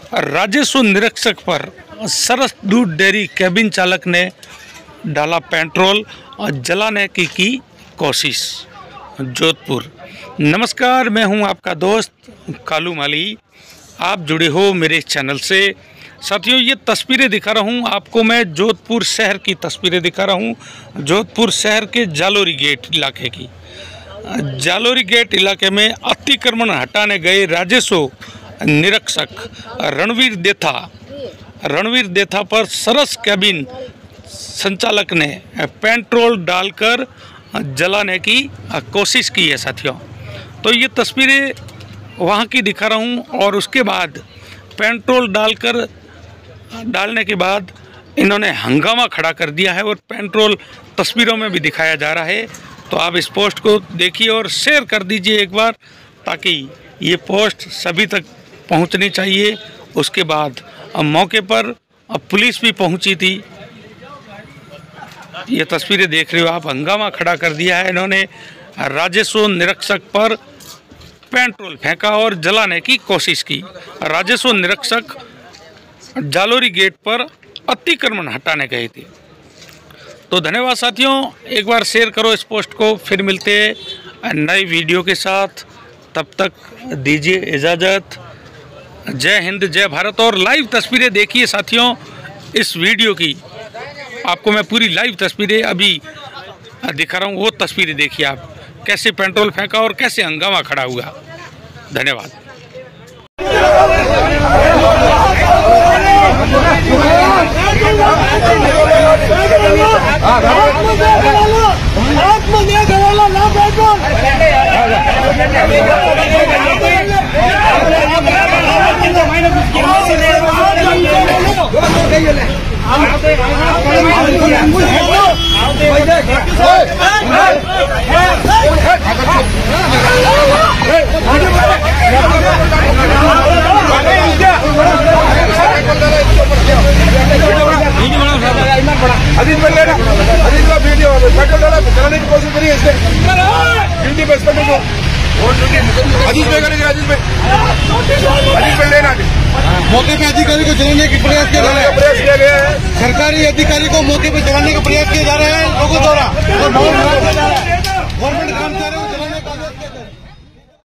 राजस्व निरीक्षक पर सरस दूध डेयरी कैबिन चालक ने डाला पेट्रोल और जलाने की कोशिश। जोधपुर। नमस्कार, मैं हूं आपका दोस्त कालू माली। आप जुड़े हो मेरे चैनल से। साथियों, ये तस्वीरें दिखा रहा हूं आपको मैं जोधपुर शहर की तस्वीरें दिखा रहा हूं। जोधपुर शहर के जालोरी गेट इलाके की। जालोरी गेट इलाके में अतिक्रमण हटाने गए राजस्व निरीक्षक रणवीर देथा पर सरस कैबिन संचालक ने पेट्रोल डालकर जलाने की कोशिश की है। साथियों, तो ये तस्वीरें वहाँ की दिखा रहा हूँ और उसके बाद पेट्रोल डालने के बाद इन्होंने हंगामा खड़ा कर दिया है और पेट्रोल तस्वीरों में भी दिखाया जा रहा है। तो आप इस पोस्ट को देखिए और शेयर कर दीजिए एक बार, ताकि ये पोस्ट सभी तक पहुंचनी चाहिए। उसके बाद अब मौके पर पुलिस भी पहुंची थी। ये तस्वीरें देख रहे हो आप, हंगामा खड़ा कर दिया है इन्होंने। राजस्व निरीक्षक पर पेट्रोल फेंका और जलाने की कोशिश की। राजस्व निरीक्षक जालोरी गेट पर अतिक्रमण हटाने गए थे। तो धन्यवाद साथियों, एक बार शेयर करो इस पोस्ट को। फिर मिलते हैं नई वीडियो के साथ, तब तक दीजिए इजाज़त। जय हिंद, जय भारत। और लाइव तस्वीरें देखिए साथियों इस वीडियो की। आपको मैं पूरी लाइव तस्वीरें अभी दिखा रहा हूँ, वो तस्वीरें देखिए आप, कैसे पेट्रोल फेंका और कैसे हंगामा खड़ा हुआ। धन्यवाद। अजीत भाई लेना, अजीत भाई वीडियो पेट्रोल डाला, चलाने की कोशिश करिए इससे। ड्यूटी पे इंस्पेक्टर को अजीत भाई करेंगे। अजीत भाई लेना, मौके पे अधिकारी को जलाने की प्रयास किया गया है। सरकारी अधिकारी को मौके पे जलाने का प्रयास किया जा रहा है लोगों द्वारा। गवर्नमेंट कर्मचारी